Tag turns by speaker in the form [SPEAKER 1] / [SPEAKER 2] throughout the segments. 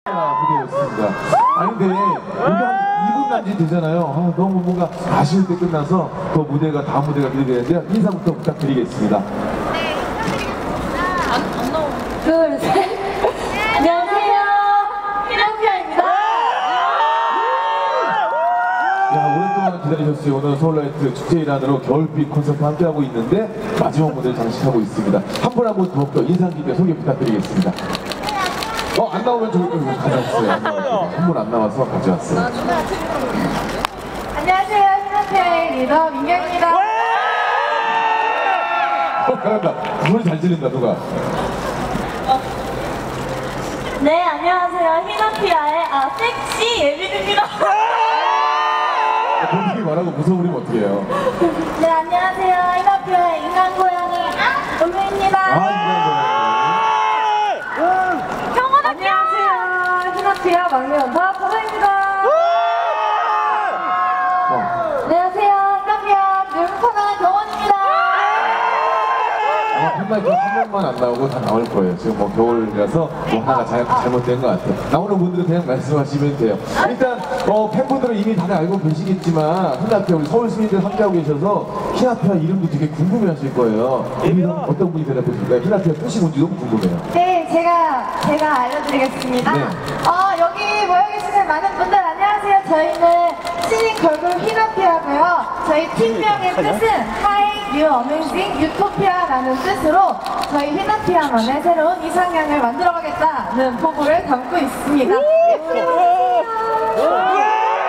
[SPEAKER 1] 무대였습니다. 아니 근데 우리 한 2분 남짓 되잖아요. 너무 뭔가 아쉬울 때 끝나서 또 무대가 다음 무대가 기대되는데요. 인사부터 부탁드리겠습니다.
[SPEAKER 2] 네, 인사드리겠습니다. 안 나오고.
[SPEAKER 3] 둘, 셋. 안녕하세요. 희랑피아입니다.
[SPEAKER 1] 야, 오랫동안 기다리셨어요. 오늘 서울라이트 축제 일환으로 겨울빛 콘서트 함께하고 있는데 마지막 무대를 장식하고 있습니다. 한 분 한 분 더욱더 인상 깊게 소개 부탁드리겠습니다. 안 나오면 저기 가져왔어요. 한 분 안 나와서 가져왔어요.
[SPEAKER 3] 안녕하세요. 희랑피아의 리더 민경입니다.
[SPEAKER 1] 잘한다. 노래 잘 들린다, 누가.
[SPEAKER 3] 네, 안녕하세요. 희랑피아의 섹시 예빈입니다.
[SPEAKER 1] 본인이 말하고 무서우면 어떡해요.
[SPEAKER 3] 네, 안녕하세요. 희랑피아의 인간고양이 올메입니다. 안녕하세요. 희랑피아 막내 연사 보배입니다. 안녕하세요. 희랑피아 뇌물파나 경원입니다.
[SPEAKER 1] 한 명만 안 나오고 다 나올 거예요. 지금 뭐 겨울이라서 뭐 하나가 잘못된 것 같아요. 나오는 분들은 그냥 말씀하시면 돼요. 일단 팬분들은 이미 다들 알고 계시겠지만 희나피아 우리 서울 시민들 함께하고 계셔서 희나피아 이름도 되게 궁금해하실 거예요. 어떤 분이 대답해 주실까요? 희나피아 뜻이 뭔지 너무 궁금해요.
[SPEAKER 3] 네, 제가 알려드리겠습니다.
[SPEAKER 1] 네.
[SPEAKER 3] 여기 모여 계시는 많은 분들 안녕하세요. 저희는 신인 걸그룹 희나피아고요. 저희 팀명의 뜻은 Hi, You Amazing Utopia 라는 뜻으로 저희 희나피아만의 새로운 이상향을 만들어가겠다는 포부를 담고 있습니다. 예쁘게 봐주세요.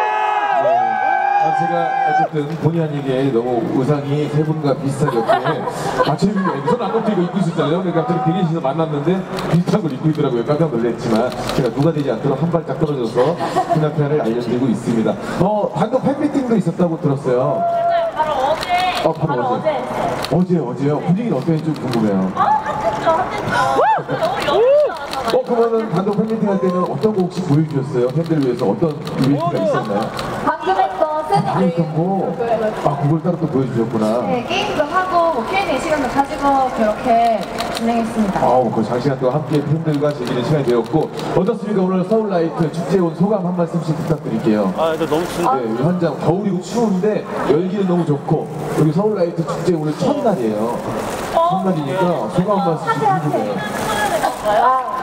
[SPEAKER 1] 제가 어쨌든 본의 아니게 너무 의상이 세 분과 비슷하게 맞춤이 손 안 넘치고 입고 있었잖아요. 그러니까 갑자기 대기실에서 만났는데 비슷한 걸 입고 있더라고요. 깜짝 놀랐지만 제가 누가 되지 않도록 한 발짝 떨어져서 희나피아를 알려드리고 있습니다. 방금 팬미팅도 있었다고 들었어요.
[SPEAKER 2] 바로 어제.
[SPEAKER 3] 바로 어제.
[SPEAKER 1] 어제요? 분위기는 어땠는지 좀 궁금해요.
[SPEAKER 2] 핫했죠. 너무 여름이잖아요.
[SPEAKER 1] 그러면은 단독 팬미팅 할 때는 어떤 곡 혹시 보여주셨어요? 팬들을 위해서 어떤 이벤트가 있었나요?
[SPEAKER 3] 방금 했던
[SPEAKER 1] 했던 거? 그걸 따로 또 보여주셨구나.
[SPEAKER 3] 네, 게임도 하고 뭐 Q&A 시간도 가지고 그렇게 진행했습니다.
[SPEAKER 1] 그 장시간 동안 함께 팬들과 즐기는 시간이 되었고 어떻습니까? 오늘 서울라이트 축제에 온 소감 한 말씀씩 부탁드릴게요.
[SPEAKER 4] 근데 너무 추운데.
[SPEAKER 1] 네, 여기 현장 겨울이고 추운데 열기는 너무 좋고 여기 서울라이트 축제 오늘 첫날이에요. 첫날이니까 소감 한 말씀씩 궁금해요.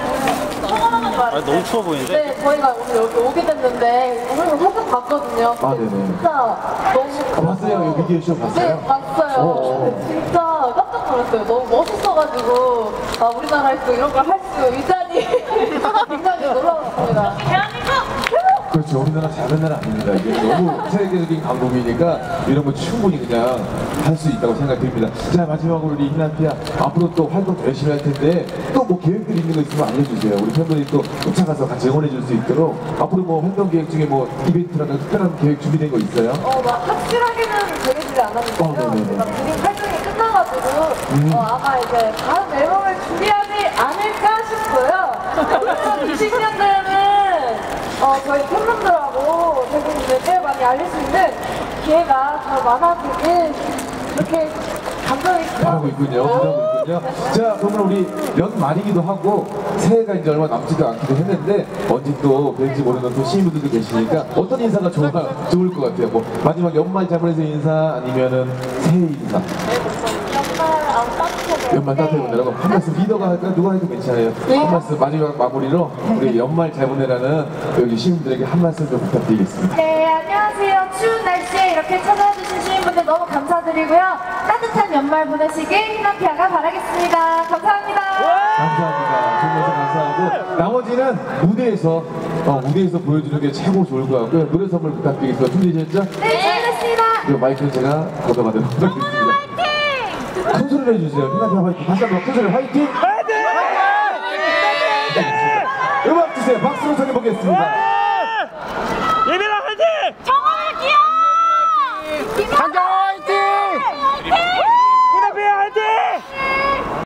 [SPEAKER 4] 너무 추워 보이는데?
[SPEAKER 3] 네, 저희가 오늘 여기 오게 됐는데 오늘 사진 봤거든요.
[SPEAKER 1] 네네.
[SPEAKER 3] 진짜 너무
[SPEAKER 1] 봤어요? 여기 비디오쇼 봤어요?
[SPEAKER 3] 네, 봤어요. 근데 진짜 깜짝 놀랐어요. 너무 멋있어가지고 우리나라에서 이런 걸 할 수 있다니 굉장히 놀라웠습니다.
[SPEAKER 1] 그렇죠. 우리나라 작은 나라 아닙니다. 이게 너무 세계적인 강국이니까 이런 거 충분히 그냥 할 수 있다고 생각됩니다. 자, 마지막으로 우리 희나피아 앞으로 또 활동 더 열심히 할 텐데 또 뭐 계획들이 있는 거 있으면 알려주세요. 우리 팬분들이 또 쫓아가서 같이 응원해 줄 수 있도록 앞으로 뭐 활동 계획 중에 뭐 이벤트라든가 특별한 계획 준비된 거 있어요?
[SPEAKER 3] 막 확실하게는 정해지지 않았는데요.
[SPEAKER 1] 네네네.
[SPEAKER 3] 제가 본인 활동이 끝나가지고 아마 이제 다음 앨범을 준비하지 않을까 싶고요. 2020년대에는 저희 팬분들하고 대중분들께 많이 알릴 수 있는 기회가 더 많아지길 그렇게 감정이
[SPEAKER 1] 하고 있군요. 하고 있군요. 자, 그러면 우리 연말이기도 하고 새해가 이제 얼마 남지도 않기도 했는데 언제 또 뵐지 모르는 또 시민분들도 계시니까 어떤 인사가 좋을 것 같아요. 뭐 마지막 연말 자문에서 인사 아니면은 새해 인사. 연말 따뜻하게 보내라고 한 말씀 리더가 할까 누가 해도 괜찮아요. 한 말씀 마지막 마무리로 우리 연말 잘 보내라는 여기 시민들에게 한 말씀 좀 부탁드리겠습니다.
[SPEAKER 3] 네, 안녕하세요. 추운 날씨에 이렇게 찾아와 주신 시민분들 너무 감사드리고요. 따뜻한 연말 보내시길 희나피아가 바라겠습니다. 감사합니다.
[SPEAKER 1] 감사합니다. 정말 감사하고 나머지는 무대에서 보여주는 게 최고 좋을 것 같고요. 노래 선물 부탁드리겠습니다. 준비되셨죠?
[SPEAKER 3] 네, 잘했습니다.
[SPEAKER 1] 그리고 마이크는 제가 걷어가도록 하겠습니다. 큰 소리를 해주세요. 희나피아 화이팅. 다시 한번 큰 소리 화이팅! 화이팅! 음악 주세요. 박수로 청해보겠습니다.